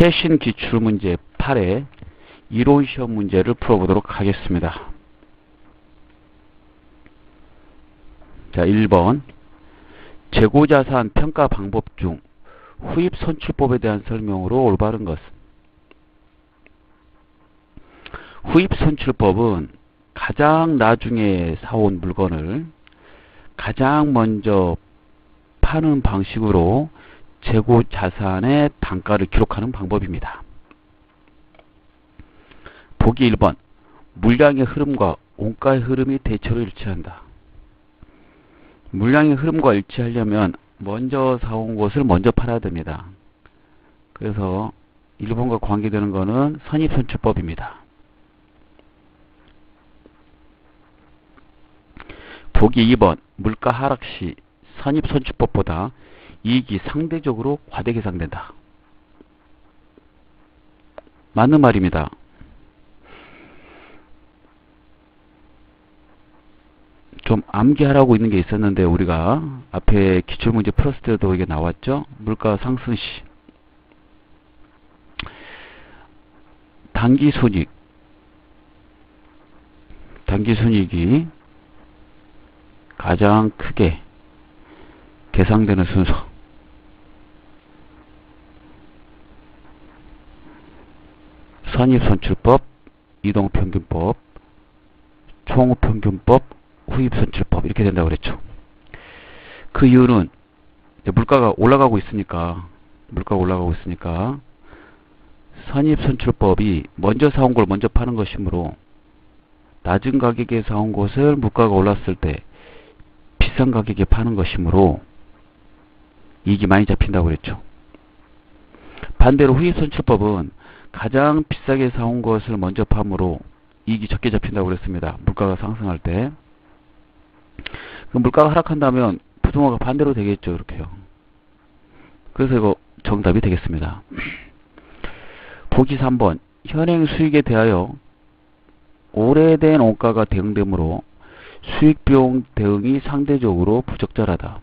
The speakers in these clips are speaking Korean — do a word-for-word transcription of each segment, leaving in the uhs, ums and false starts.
최신 기출문제 팔의 이론시험 문제를 풀어보도록 하겠습니다. 자, 일 번 재고자산 평가 방법 중 후입선출법에 대한 설명으로 올바른 것은? 후입선출법은 가장 나중에 사온 물건을 가장 먼저 파는 방식으로 재고자산의 단가를 기록하는 방법입니다. 보기 일 번 물량의 흐름과 원가의 흐름이 대체로 일치한다. 물량의 흐름과 일치하려면 먼저 사온 것을 먼저 팔아야 됩니다. 그래서 일 번과 관계되는 것은 선입선출법입니다. 보기 이 번 물가 하락 시 선입선출법보다 이익이 상대적으로 과대 계상된다. 맞는 말입니다. 좀 암기하라고 있는 게 있었는데 우리가 앞에 기출문제 풀었을 때도 이게 나왔죠. 물가 상승 시 단기손익 단기손익이 가장 크게 계상되는 순서. 선입선출법, 이동평균법, 총후평균법, 후입선출법 이렇게 된다고 그랬죠. 그 이유는 이제 물가가 올라가고 있으니까 물가가 올라가고 있으니까 선입선출법이 먼저 사온 걸 먼저 파는 것이므로 낮은 가격에 사온 것을 물가가 올랐을 때 비싼 가격에 파는 것이므로 이익이 많이 잡힌다고 그랬죠. 반대로 후입선출법은 가장 비싸게 사온 것을 먼저 파므로 이익이 적게 잡힌다고 그랬습니다. 물가가 상승할 때. 그럼 물가가 하락한다면 부동화가 반대로 되겠죠. 이렇게요. 그래서 이거 정답이 되겠습니다. 보기 삼 번 현행 수익에 대하여 오래된 원가가 대응되므로 수익비용 대응이 상대적으로 부적절하다.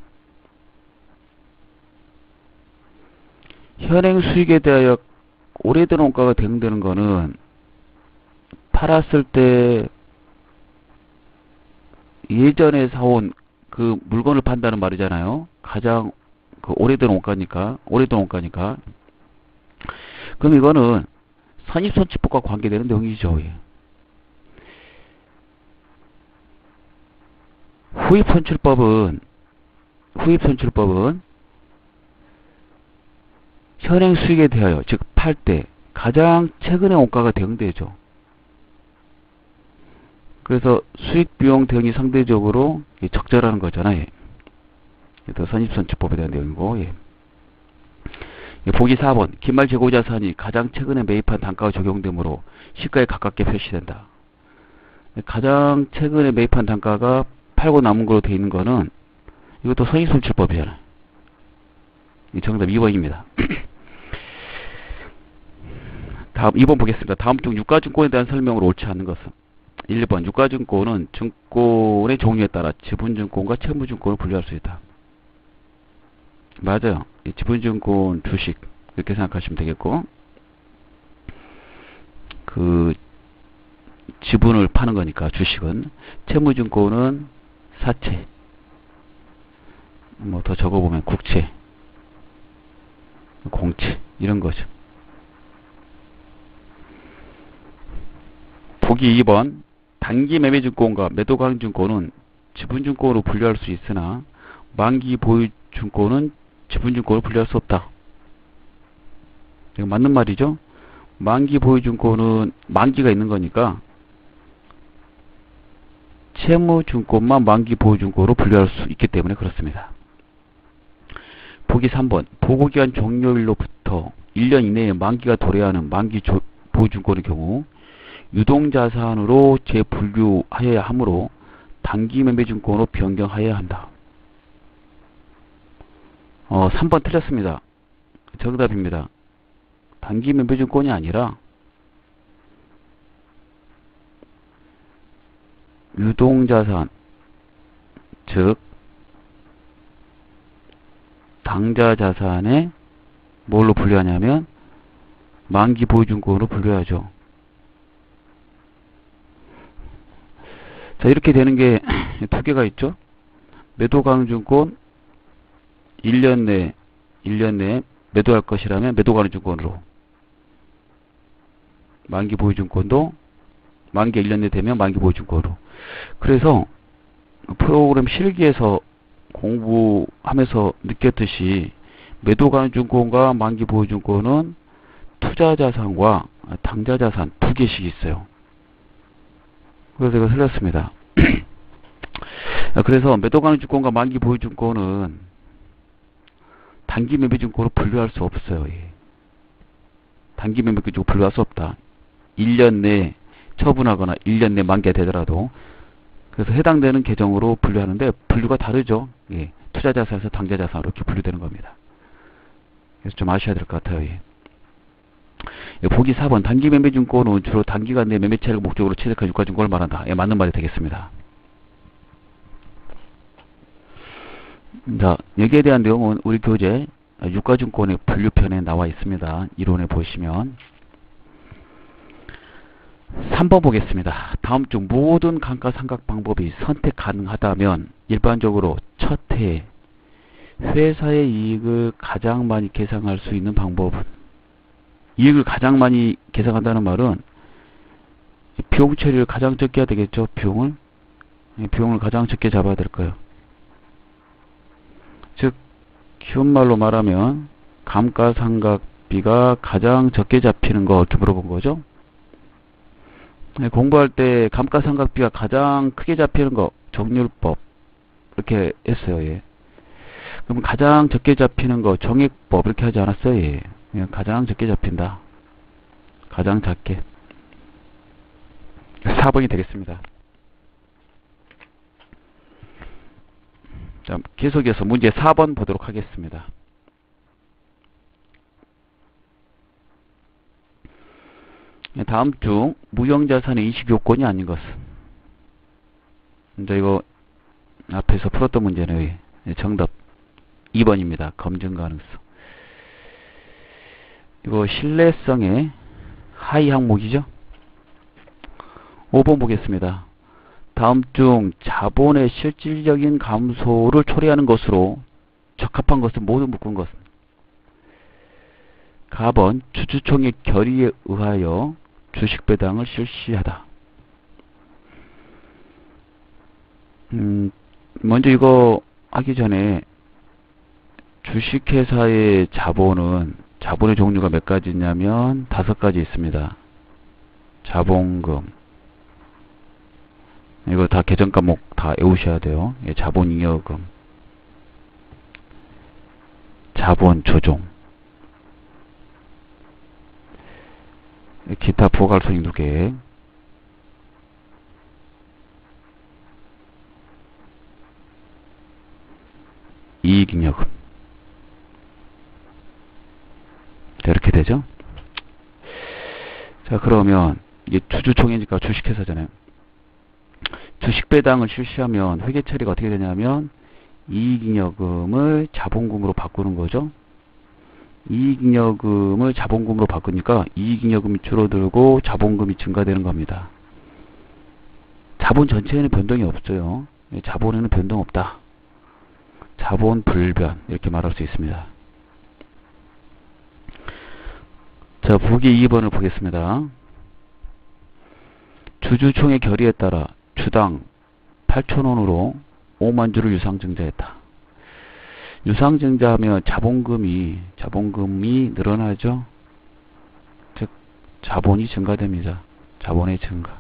현행 수익에 대하여 오래된 원가가 대응되는 거는 팔았을 때 예전에 사온 그 물건을 판다는 말이잖아요. 가장 그 오래된 원가니까, 오래된 원가니까. 그럼 이거는 선입선출법과 관계되는 내용이죠. 예. 후입선출법은 후입선출법은 현행 수익에 대하여, 즉 팔 때 가장 최근의 원가가 대응되죠. 그래서 수익 비용 대응이 상대적으로 적절한 거잖아요. 또 선입선출법에 대한 내용이고. 예. 보기 사 번 기말 재고자산이 가장 최근에 매입한 단가가 적용되므로 시가에 가깝게 표시된다. 가장 최근에 매입한 단가가 팔고 남은 걸로 되어 있는 거는 이것도 선입선출법이잖아요. 정답 이 번입니다. 다음 이 번 보겠습니다. 다음 중 유가증권에 대한 설명으로 옳지 않은 것은? 일 번 유가증권은 증권의 종류에 따라 지분증권과 채무증권을 분류할 수 있다. 맞아요. 지분증권 주식 이렇게 생각하시면 되겠고, 그 지분을 파는 거니까 주식은, 채무증권은 사채, 뭐 더 적어보면 국채, 공채 이런 거죠. 보기 이 번 단기 매매증권과 매도강증권은 지분증권으로 분류할 수 있으나 만기 보유증권은 지분증권으로 분류할 수 없다. 이거 맞는 말이죠. 만기 보유증권은 만기가 있는 거니까 채무증권만 만기 보유증권으로 분류할 수 있기 때문에 그렇습니다. 보기 삼 번 보고기한 종료일로부터 일 년 이내에 만기가 도래하야 하는 만기 조, 보유증권의 경우 유동자산으로 재분류하여야 하므로 단기 매매증권으로 변경하여야 한다. 어, 삼 번 틀렸습니다. 정답입니다. 단기 매매증권이 아니라 유동자산, 즉 당좌자산에 뭘로 분류하냐면 만기 보유증권으로 분류하죠. 자, 이렇게 되는 게 두 개가 있죠. 매도 가능 증권 일 년 내, 일 년 내에 매도할 것이라면 매도 가능 증권으로, 만기 보유증권도 만기 일 년 내 되면 만기 보유증권으로. 그래서 프로그램 실기에서 공부하면서 느꼈듯이 매도 가능 증권과 만기 보유증권은 투자자산과 당좌자산 두 개씩 있어요. 그래서 제가 틀렸습니다. 그래서 매도 가능 증권과 만기 보유증권은 단기 매매 증권으로 분류할 수 없어요. 예. 단기 매매 증권으로 분류할 수 없다. 일 년 내에 처분하거나 일 년 내에 만기가 되더라도. 그래서 해당되는 계정으로 분류하는데 분류가 다르죠. 예. 투자자산에서 당좌자산 이렇게 분류되는 겁니다. 그래서 좀 아셔야 될 것 같아요. 예. 보기 사 번 단기 매매 증권은 주로 단기간 내 매매 차익을 목적으로 취득한 유가증권을 말한다. 예, 맞는 말이 되겠습니다. 자, 여기에 대한 내용은 우리 교재 유가증권의 분류편에 나와 있습니다. 이론에 보시면 삼 번 보겠습니다. 다음 중 모든 감가상각 방법이 선택 가능하다면 일반적으로 첫 해 회사의 이익을 가장 많이 계산할 수 있는 방법은, 이익을 가장 많이 계산한다는 말은 비용 처리를 가장 적게 해야 되겠죠. 비용을 비용을 가장 적게 잡아야 될 거예요. 즉 쉬운 말로 말하면 감가상각비가 가장 적게 잡히는 거 이렇게 물어본 거죠. 공부할 때 감가상각비가 가장 크게 잡히는 거 정률법 이렇게 했어요. 예. 그럼 가장 적게 잡히는 거 정액법 이렇게 하지 않았어요. 예. 그냥 가장 적게 잡힌다. 가장 작게. 사 번이 되겠습니다. 자, 계속해서 문제 사 번 보도록 하겠습니다. 다음 중 무형자산의 인식요건이 아닌 것은. 이제 이거 앞에서 풀었던 문제는 정답 이 번입니다. 검증 가능성. 이거 신뢰성의 하위 항목이죠. 오 번 보겠습니다. 다음 중 자본의 실질적인 감소를 초래하는 것으로 적합한 것은 모두 묶은 것은. 가번 주주총회 결의에 의하여 주식 배당을 실시하다. 음, 먼저 이거 하기 전에 주식회사의 자본은 자본의 종류가 몇 가지 있냐면 다섯 가지 있습니다. 자본금, 이거 다 계정 과목 다 외우셔야 돼요. 예, 자본잉여금, 자본조종, 기타 부가가치손익 누계, 이익잉여금. 자, 이렇게 되죠. 자, 그러면 이게 주주총회니까 주식회사잖아요. 주식 배당을 실시하면 회계 처리가 어떻게 되냐면 이익잉여금을 자본금으로 바꾸는 거죠. 이익잉여금을 자본금으로 바꾸니까 이익잉여금이 줄어들고 자본금이 증가되는 겁니다. 자본 전체에는 변동이 없어요. 자본에는 변동 없다. 자본 불변 이렇게 말할 수 있습니다. 자, 보기 이 번을 보겠습니다. 주주총회 결의에 따라 주당 팔천 원으로 오만 주를 유상증자했다. 유상증자하면 자본금이 자본금이 늘어나죠. 즉 자본이 증가됩니다. 자본의 증가.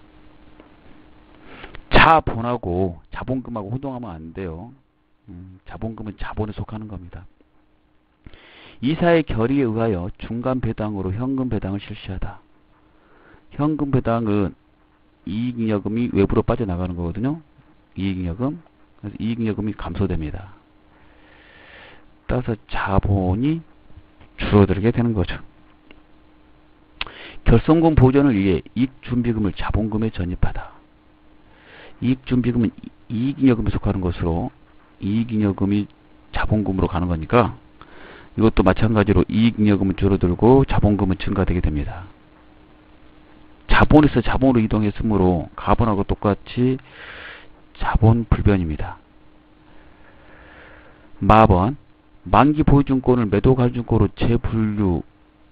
자본하고 자본금하고 혼동하면 안 돼요. 음, 자본금은 자본에 속하는 겁니다. 이사의 결의에 의하여 중간 배당으로 현금 배당을 실시하다. 현금 배당은 이익잉여금이 외부로 빠져나가는 거거든요. 이익잉여금. 그래서 이익잉여금이 감소됩니다. 따라서 자본이 줄어들게 되는 거죠. 결손금 보전을 위해 이익준비금을 자본금에 전입하다. 이익준비금은 이익잉여금에 속하는 것으로 이익잉여금이 자본금으로 가는 거니까 이것도 마찬가지로 이익잉여금은 줄어들고 자본금은 증가되게 됩니다. 자본에서 자본으로 이동했으므로 가본하고 똑같이 자본 불변입니다. 마번, 만기 보유증권을 매도 가중권으로 재분류,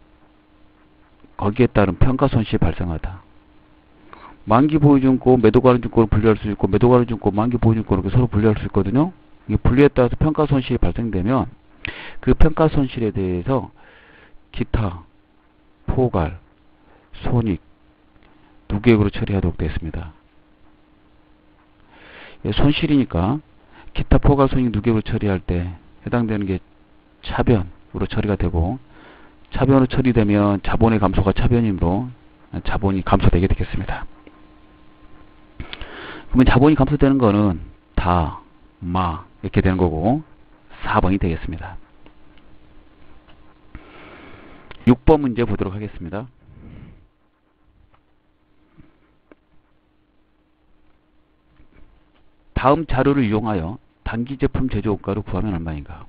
거기에 따른 평가손실이 발생하다. 만기 보유증권, 매도 가중권을 분류할 수 있고, 매도 가중권, 만기 보유증권을 서로 분류할 수 있거든요. 이 분류에 따라서 평가손실이 발생되면 그 평가손실에 대해서 기타, 포괄, 손익 두 계획으로 처리하도록 되어 있습니다. 예, 손실이니까 기타, 포괄, 손익 두 계획으로 처리할 때 해당되는 게 차변으로 처리가 되고, 차변으로 처리되면 자본의 감소가 차변이므로 자본이 감소되게 되겠습니다. 그러면 자본이 감소되는 거는 다, 마 이렇게 되는 거고 사 번이 되겠습니다. 육 번 문제 보도록 하겠습니다. 다음 자료를 이용하여 단기 제품 제조원가를 구하면 얼마인가?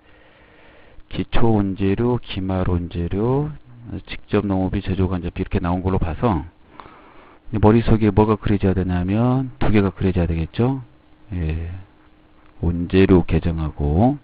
기초 원재료, 기말 원재료, 직접 농업비, 제조간접비 이렇게 나온 걸로 봐서 머릿속에 뭐가 그려져야 되냐면 두 개가 그려져야 되겠죠. 예. 원재료 계정하고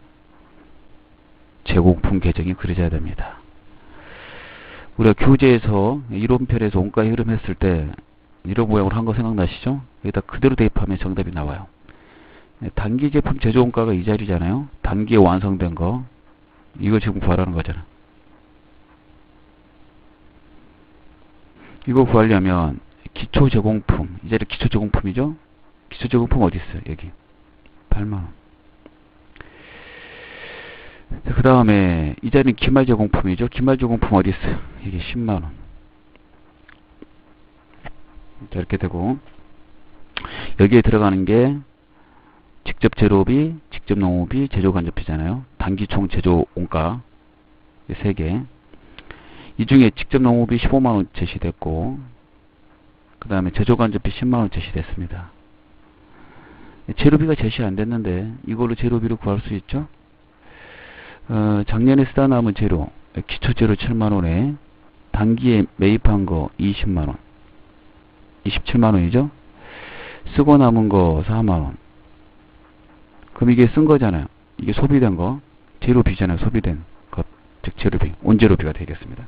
제공품 계정이 그려져야 됩니다. 우리가 교재에서 이론편에서 원가 흐름 했을 때 이런 모양으로 한 거 생각나시죠? 여기다 그대로 대입하면 정답이 나와요. 단기 제품 제조 원가가 이 자리잖아요. 단기에 완성된 거. 이거 지금 구하라는 거잖아. 이거 구하려면 기초 제공품, 이 자리 기초 제공품이죠? 기초 제공품 어디 있어요? 여기. 팔만 원. 그 다음에 이 자리는 기말 제공품이죠? 기말 제공품 어디 있어요? 이게 십만 원. 자, 이렇게 되고, 여기에 들어가는 게 직접 재료비, 직접 농업비, 제조간접비잖아요. 단기 총 제조 원가 세 개. 이 중에 직접 농업비 십오만 원 제시됐고, 그 다음에 제조간접비 십만 원 제시됐습니다. 재료비가 제시 안 됐는데 이걸로 재료비를 구할 수 있죠. 어, 작년에 쓰다 남은 재료, 기초재료 칠만 원에 단기에 매입한 거 이십만 원, 이십칠만 원이죠. 쓰고 남은 거 사만 원. 그럼 이게 쓴 거잖아요. 이게 소비된 거, 재료비잖아요. 소비된 것, 즉 재료비, 원재료비가 되겠습니다.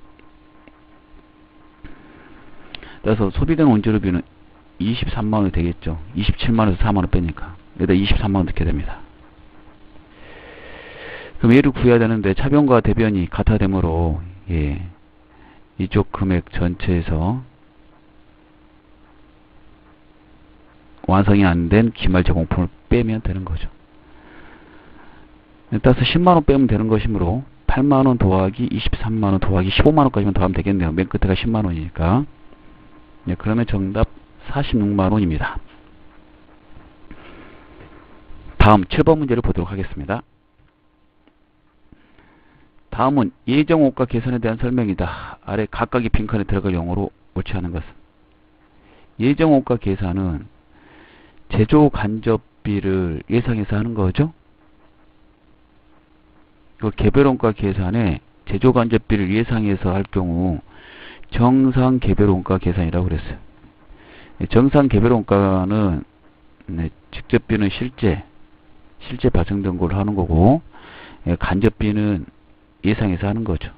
그래서 소비된 원재료비는 이십삼만 원이 되겠죠. 이십칠만 원에서 사만 원 빼니까 여기다 이십삼만 원 넣게 됩니다. 그럼 얘를 구해야 되는데 차변과 대변이 같아 되므로 예, 이쪽 금액 전체에서 완성이 안 된 기말 제공품을 빼면 되는 거죠. 따라서 십만 원 빼면 되는 것이므로 팔만 원 더하기 이십삼만 원 더하기 십오만 원까지만 더하면 되겠네요. 맨 끝에가 십만 원이니까. 네, 그러면 정답 사십육만 원입니다. 다음 칠 번 문제를 보도록 하겠습니다. 다음은 예정원가 계산에 대한 설명이다. 아래 각각의 빈칸에 들어갈 용어로 옳지 않은 것은? 예정원가 계산은 제조 간접비를 예상해서 하는 거죠. 그 개별원가 계산에 제조 간접비를 예상해서 할 경우 정상 개별원가 계산이라고 그랬어요. 정상 개별원가는 네, 직접비는 실제 실제 발생된 걸 하는 거고, 예, 간접비는 예상해서 하는 거죠.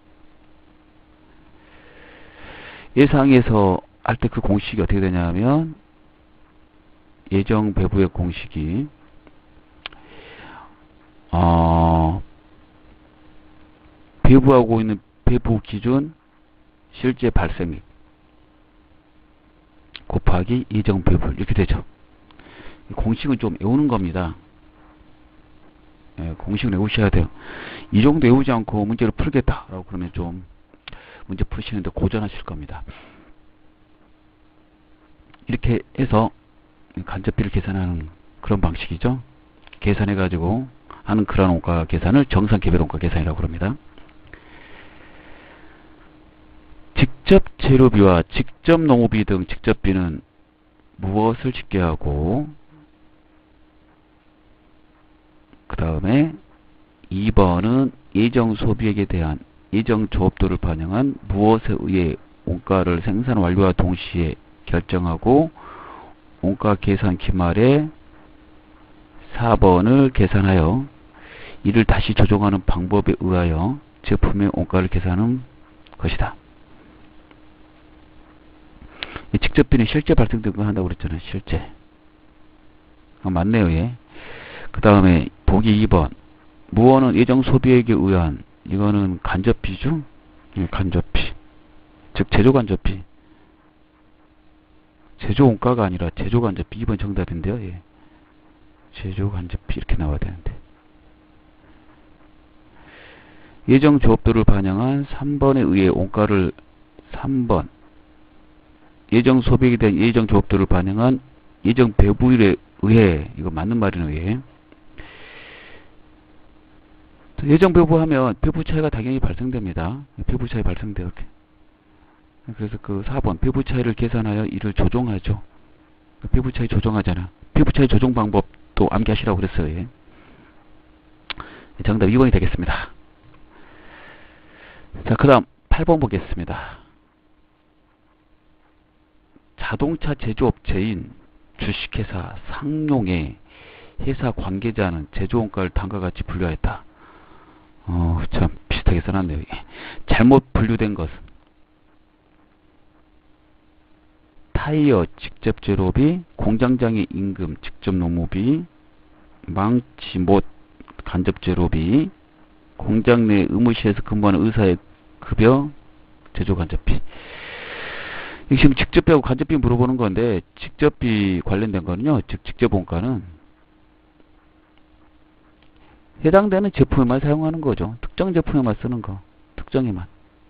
예상해서 할 때 그 공식이 어떻게 되냐면 예정 배부의 공식이 어, 배부하고 있는 배부 기준 실제 발생액 곱하기 예정 배부 이렇게 되죠. 공식은 좀 외우는 겁니다. 예, 공식을 외우셔야 돼요. 이 정도 외우지 않고 문제를 풀겠다라고 그러면 좀 문제 푸시는데 고전하실 겁니다. 이렇게 해서 간접비를 계산하는 그런 방식이죠. 계산해 가지고 하는 그런 원가 계산을 정상 개별 원가 계산이라고 합니다. 직접 재료비와 직접 농업비 등 직접비는 무엇을 집계하고 그 다음에 이 번은 예정 소비액에 대한 예정 조업도를 반영한 무엇에 의해 원가를 생산 완료와 동시에 결정하고 원가 계산 기말에 사 번을 계산하여 이를 다시 조정하는 방법에 의하여 제품의 원가를 계산하는 것이다. 직접비는 실제 발생된 거 한다고 그랬잖아요. 실제. 아, 맞네요. 예. 그 다음에 보기 이 번. 무언은 예정 소비액에 의한, 이거는 간접비죠? 예, 간접비. 즉 제조 간접비. 제조 원가가 아니라 제조 간접비. 이 번 정답인데요. 예. 제조 간접비 이렇게 나와야 되는데. 예정 조업도를 반영한 삼 번에 의해 원가를 삼 번. 예정 소비액에 대한 예정 조업도를 반영한 예정 배부율에 의해, 이거 맞는 말이네요. 예. 예정 배부하면 배부 차이가 당연히 발생됩니다. 배부 차이 발생돼요. 이렇게. 그래서 그 사 번 배부 차이를 계산하여 이를 조정하죠. 배부 차이 조정하잖아. 배부 차이 조정 방법도 암기하시라고 그랬어요. 예. 정답 이 번이 되겠습니다. 자, 그 다음 팔 번 보겠습니다. 자동차 제조업체인 주식회사 상용의 회사 관계자는 제조원가를 다음과 같이 분류하였다. 어, 참 비슷하게 써놨네요. 잘못 분류된 것은 타이어 직접 제로비, 공장장의 임금 직접 노무비, 망치 못 간접 제로비, 공장 내 의무실에서 근무하는 의사의 급여, 제조 간접비. 이게 지금 직접비하고 간접비 물어보는 건데, 직접비 관련된 거는요, 즉 직접 원가는 해당되는 제품에만 사용하는 거죠. 특정 제품에만 쓰는 거. 특정에만.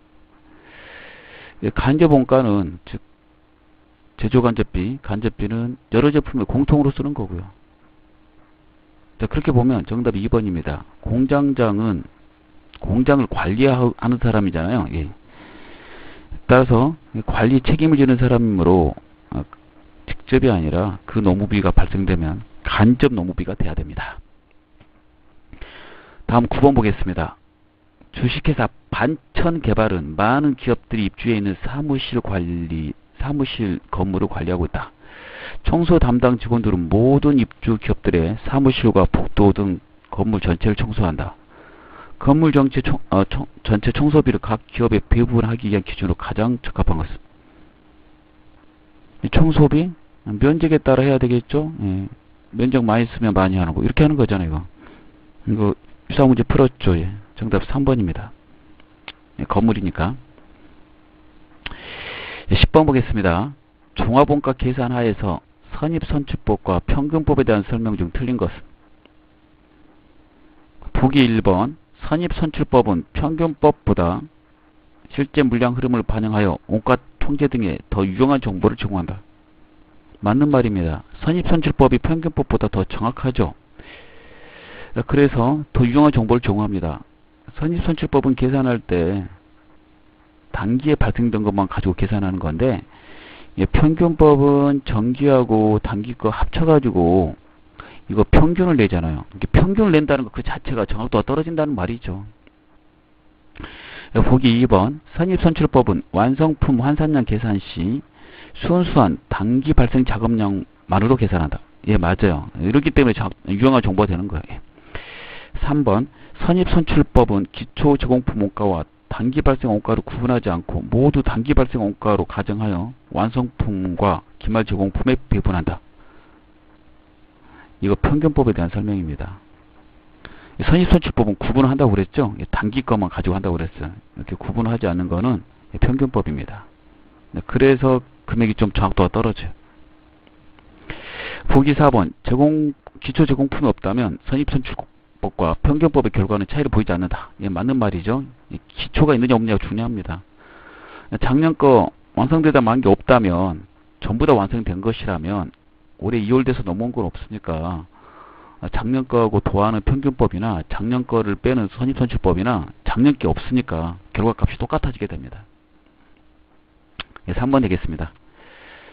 간접 원가는 즉 제조 간접비, 간접비는 여러 제품에 공통으로 쓰는 거고요. 자, 그렇게 보면 정답이 이 번입니다. 공장장은 공장을 관리하는 사람이잖아요. 예. 따라서 관리 책임을 지는 사람이므로 어, 직접이 아니라 그 노무비가 발생되면 간접 노무비가 돼야 됩니다. 다음 구 번 보겠습니다. 주식회사 반천개발은 많은 기업들이 입주해 있는 사무실 관리, 사무실 건물을 관리하고 있다. 청소 담당 직원들은 모든 입주 기업들의 사무실과 복도 등 건물 전체를 청소한다. 건물 전체, 청, 어, 청, 전체 청소비를 각 기업에 배분하기 위한 기준으로 가장 적합한 것은 청소비? 면적에 따라 해야 되겠죠? 예. 면적 많이 쓰면 많이 하는 거. 이렇게 하는 거잖아요. 이거, 이거 유사 문제 풀었죠? 예. 정답 삼 번입니다. 예, 건물이니까. 예, 십 번 보겠습니다. 종합원가 계산하에서 선입선출법과 평균법에 대한 설명 중 틀린 것은 보기 일 번. 선입선출법은 평균법보다 실제 물량 흐름을 반영하여 원가 통제 등에 더 유용한 정보를 제공한다. 맞는 말입니다. 선입선출법이 평균법보다 더 정확하죠. 그래서 더 유용한 정보를 제공합니다. 선입선출법은 계산할 때 단기에 발생된 것만 가지고 계산하는 건데, 평균법은 정기하고 단기 거 합쳐가지고 이거 평균을 내잖아요. 이게 평균을 낸다는 것 그 자체가 정확도가 떨어진다는 말이죠. 보기 이 번. 선입선출법은 완성품 환산량 계산 시 순수한 단기 발생 작업량만으로 계산한다. 예, 맞아요. 이렇기 때문에 유용한 정보가 되는 거예요. 삼 번. 선입선출법은 기초 제공품 원가와 단기 발생 원가를 구분하지 않고 모두 단기 발생 원가로 가정하여 완성품과 기말 제공품에 배분한다. 이거 평균법에 대한 설명입니다. 선입선출법은 구분을 한다고 그랬죠? 단기 것만 가지고 한다고 그랬어요. 이렇게 구분하지 않는 거는 평균법입니다. 그래서 금액이 좀 정확도가 떨어져요. 보기 사 번. 제공, 기초 제공품이 없다면 선입선출법과 평균법의 결과는 차이를 보이지 않는다. 예, 맞는 말이죠. 기초가 있느냐 없느냐가 중요합니다. 작년 거 완성되다 만 게 없다면 전부 다 완성된 것이라면 올해 이월 돼서 넘어온 건 없으니까 작년 거하고 도하는 평균법이나 작년 거를 빼는 선입선출법이나 작년 게 없으니까 결과값이 똑같아지게 됩니다. 예, 삼 번 되겠습니다.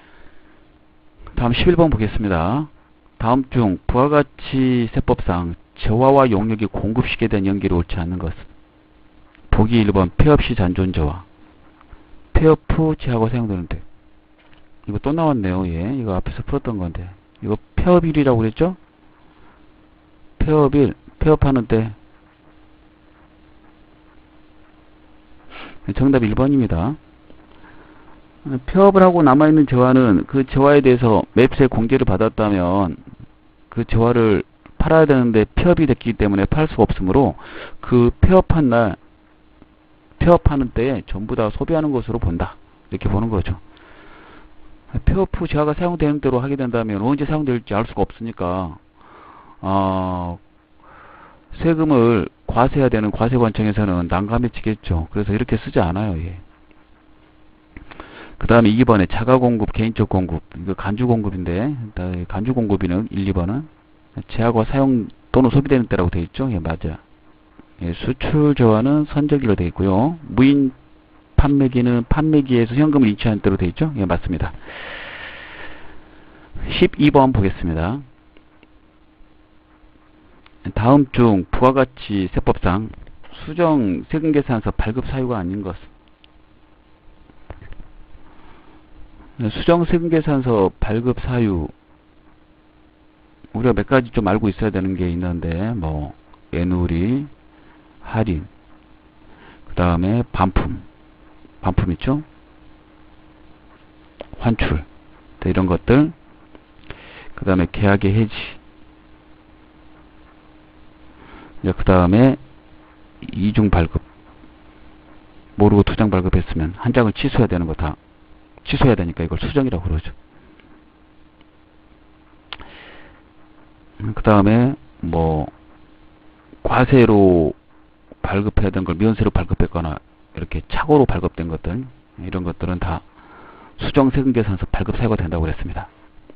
다음 십일 번 보겠습니다. 다음 중 부가가치 세법상 저하와 용역이 공급시키게 된 연기로 옳지 않는 것. 보기 일 번 폐업 시 잔존 저하. 폐업 후 제하고 사용되는데. 이거 또 나왔네요. 예, 이거 앞에서 풀었던 건데. 이거 폐업일이라고 그랬죠? 폐업일, 폐업하는데. 정답 일 번입니다. 폐업을 하고 남아있는 저하는 그 저하에 대해서 매입세 공제를 받았다면 그 저하를 팔아야 되는데 폐업이 됐기 때문에 팔 수가 없으므로 그 폐업한 날, 폐업하는 때에 전부 다 소비하는 것으로 본다. 이렇게 보는 거죠. 폐업 후 저하가 사용되는 대로 하게 된다면 언제 사용될지 알 수가 없으니까 어, 세금을 과세해야 되는 과세관청에서는 난감해지겠죠. 그래서 이렇게 쓰지 않아요. 예. 그 다음에 이 번에 자가공급, 개인적 공급. 이거 간주공급인데, 간주공급이는 일, 이 번은 제하고 사용 또는 소비되는 때라고 되어 있죠. 예, 맞아. 예, 수출 저하는 선적일로 되어 있고요. 무인 판매기는 판매기에서 현금을 인출하는 때로 되어 있죠. 예, 맞습니다. 십이 번 보겠습니다. 다음 중 부와 같이 세법상 수정 세금계산서 발급 사유가 아닌 것. 수정 세금계산서 발급 사유 우리가 몇 가지 좀 알고 있어야 되는 게 있는데 뭐 애누리, 할인, 그 다음에 반품, 반품 있죠? 환출, 이런 것들, 그 다음에 계약의 해지, 그 다음에 이중 발급, 모르고 두 장 발급했으면 한 장을 취소해야 되는 거 다 취소해야 되니까 이걸 수정이라고 그러죠. 그 다음에 뭐 과세로 발급해야 되는 걸 면세로 발급했거나 이렇게 착오로 발급된 것들, 이런 것들은 다 수정 세금계산서 발급 사유가 된다고 그랬습니다.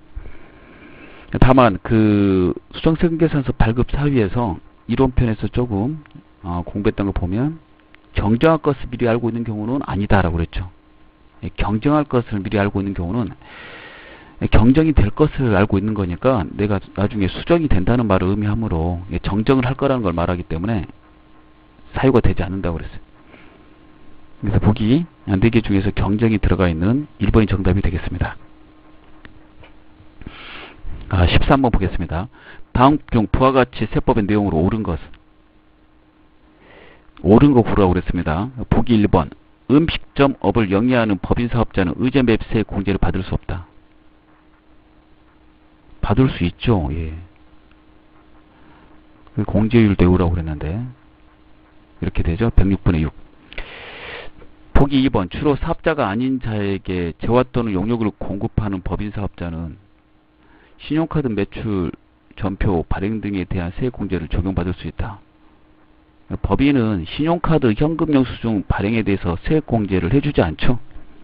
다만 그 수정 세금계산서 발급 사유에서 이론편에서 조금 어, 공부했던 거 보면 경정할 것을 미리 알고 있는 경우는 아니다라고 그랬죠. 경정할 것을 미리 알고 있는 경우는 경정이 될 것을 알고 있는 거니까 내가 나중에 수정이 된다는 말을 의미하므로 정정을 할 거라는 걸 말하기 때문에 사유가 되지 않는다고 그랬어요. 그래서 보기 네 개 중에서 경정이 들어가 있는 일 번이 정답이 되겠습니다. 아, 십삼 번 보겠습니다. 다음 중 부와 같이 세법의 내용으로 옳은 것. 옳은 거 고르라고 그랬습니다. 보기 일 번. 음식점업을 영위하는 법인사업자는 의제 매입세 공제를 받을 수 없다. 받을 수 있죠. 예. 공제율 대우라고 그랬는데 이렇게 되죠. 백육 분의 육. 보기 이 번. 주로 사업자가 아닌 자에게 재화 또는 용역을 공급하는 법인사업자는 신용카드 매출, 전표, 발행 등에 대한 세액공제를 적용받을 수 있다. 법인은 신용카드 현금 영수증 발행에 대해서 세액공제를 해주지 않죠.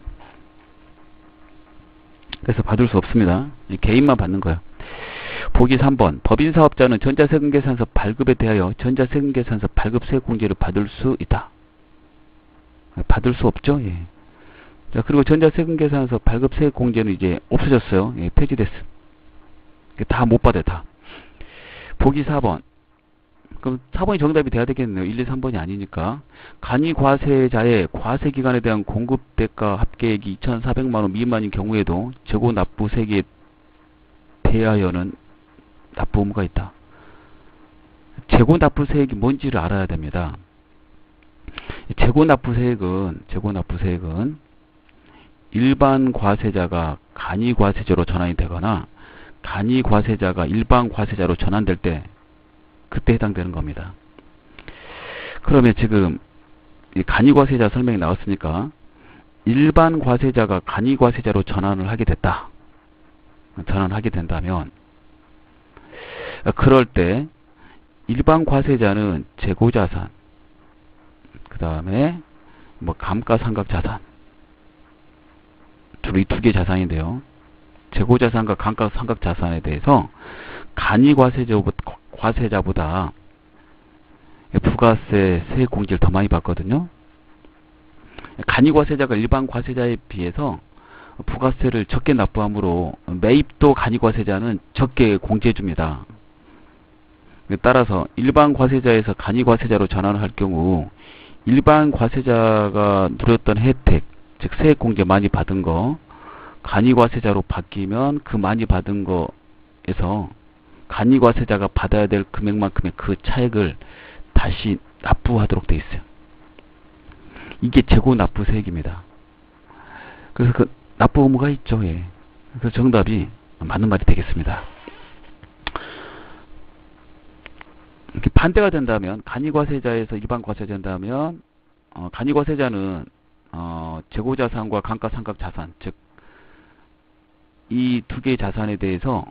그래서 받을 수 없습니다. 개인만 받는 거예요. 보기 삼 번. 법인사업자는 전자세금계산서 발급에 대하여 전자세금계산서 발급 세액공제를 받을 수 있다. 받을 수 없죠. 예. 자, 그리고 전자세금계산서 발급 세액공제는 이제 없어졌어요. 예, 폐지됐어. 다 못 받아요. 다. 보기 사 번. 그럼 사 번이 정답이 돼야 되겠네요. 일, 이, 삼 번이 아니니까. 간이과세자의 과세기간에 대한 공급대가 합계액이 이천사백만 원 미만인 경우에도 재고납부세액에 대하여는 납부 의무가 있다. 재고납부세액이 뭔지를 알아야 됩니다. 재고납부세액은 재고납부세액은 일반 과세자가 간이과세자로 전환이 되거나 간이과세자가 일반 과세자로 전환될 때 그때 해당되는 겁니다. 그러면 지금 간이과세자 설명이 나왔으니까 일반 과세자가 간이과세자로 전환을 하게 됐다. 전환하게 된다면 그럴 때 일반 과세자는 재고자산, 그 다음에 뭐 감가상각자산, 주로 이 두 개 자산인데요. 재고자산과 감가상각자산에 대해서 간이과세자보다 과세자보다 부가세 세액공제를 더 많이 받거든요. 간이과세자가 일반 과세자에 비해서 부가세를 적게 납부하므로 매입도 간이과세자는 적게 공제해줍니다. 따라서 일반 과세자에서 간이 과세자로 전환을 할 경우 일반 과세자가 누렸던 혜택, 즉 세액공제 많이 받은 거 간이 과세자로 바뀌면 그 많이 받은 거에서 간이 과세자가 받아야 될 금액만큼의 그 차액을 다시 납부하도록 돼 있어요. 이게 재고 납부세액입니다. 그래서 그 납부 의무가 있죠. 예. 그래서 정답이 맞는 말이 되겠습니다. 이렇게 반대가 된다면 간이과세자에서 일반과세자 된다면 어, 간이과세자는 어, 재고자산과 감가상각자산, 즉 이 두 개의 자산에 대해서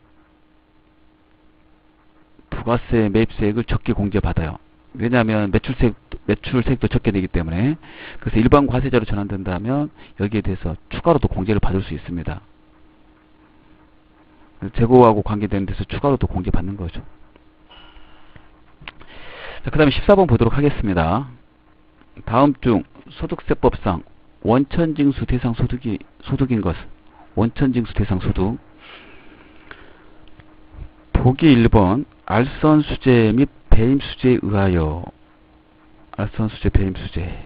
부가세, 매입세액을 적게 공제받아요. 왜냐하면 매출세액, 매출세액도 적게 내기 때문에. 그래서 일반 과세자로 전환된다면 여기에 대해서 추가로 또 공제를 받을 수 있습니다. 재고하고 관계되는 데서 추가로 또 공제받는 거죠. 자, 그 다음에 십사 번 보도록 하겠습니다. 다음 중 소득세법상 원천징수 대상 소득이, 소득인 것. 원천징수 대상 소득. 보기 일 번 알선수재 및 배임수재에 의하여. 알선수재, 배임수재.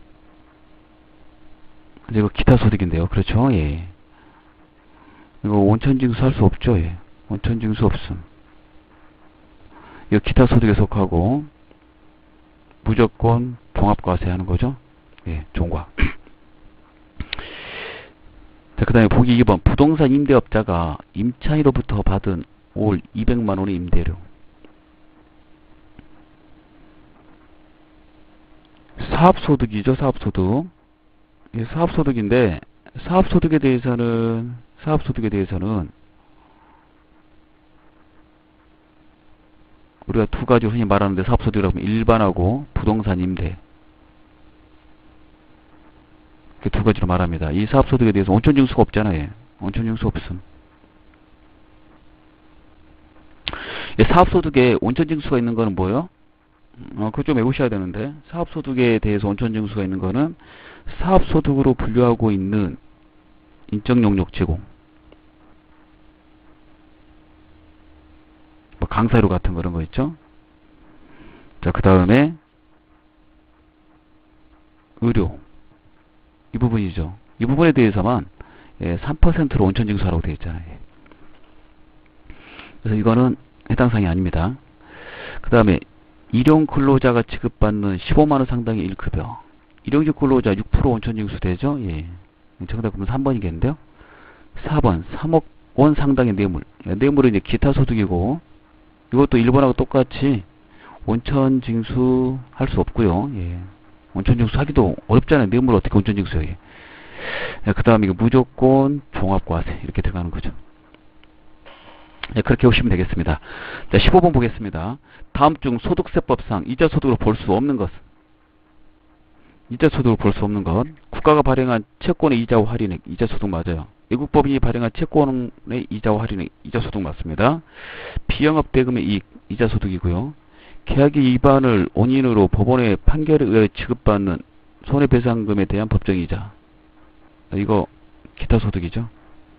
이거 기타 소득인데요. 그렇죠? 예. 이거 원천징수 할 수 없죠? 예. 원천징수 없음. 이거 기타 소득에 속하고 무조건 종합과세 하는 거죠? 예, 종과. 자, 그 다음에 보기 이 번 부동산 임대업자가 임차인으로부터 받은 올 이백만 원의 임대료. 사업소득이죠, 사업소득. 예, 사업소득인데 사업소득에 대해서는 사업소득에 대해서는 우리가 두 가지 흔히 말하는데 사업소득이라고 하면 일반하고 부동산 임대. 이렇게 두 가지로 말합니다. 이 사업소득에 대해서 원천징수가 없잖아요. 원천징수 없음. 예, 사업소득에 원천징수가 있는 거는 뭐예요? 어, 그거 좀 외우셔야 되는데 사업소득에 대해서 원천징수가 있는 거는 사업소득으로 분류하고 있는 인적용역 제공, 뭐 강사료 같은 그런 거 있죠. 자, 그 다음에 의료, 이 부분이죠. 이 부분에 대해서만 예, 삼 퍼센트로 원천징수하라고 되어 있잖아요. 그래서 이거는 해당 사항이 아닙니다. 그 다음에 일용 근로자가 지급받는 십오만 원 상당의 일급여. 일용직 근로자 육 퍼센트 원천징수 되죠? 예. 정답 그러면 삼 번이겠는데요. 사 번 삼억 원 상당의 뇌물. 뇌물은 이제 기타 소득이고 이것도 일 번하고 똑같이 원천징수 할 수 없고요. 예. 원천징수 하기도 어렵잖아요. 뇌물 어떻게 원천징수해. 예, 그 다음에 이거 무조건 종합과세 이렇게 들어가는 거죠. 예, 그렇게 오시면 되겠습니다. 자, 십오 번 보겠습니다. 다음 중 소득세법상 이자소득으로 볼 수 없는 것. 이자소득으로 볼 수 없는 것. 국가가 발행한 채권의 이자와 할인액. 이자소득 맞아요. 외국법인이 발행한 채권의 이자와 할인액. 이자소득 맞습니다. 비영업 대금의 이익. 이자소득이고요. 계약의 위반을 원인으로 법원의 판결에 의해 지급받는 손해배상금에 대한 법정이자. 이거 기타소득이죠.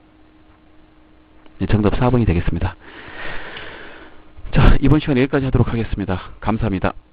네, 정답 사 번이 되겠습니다. 자, 이번 시간 여기까지 하도록 하겠습니다. 감사합니다.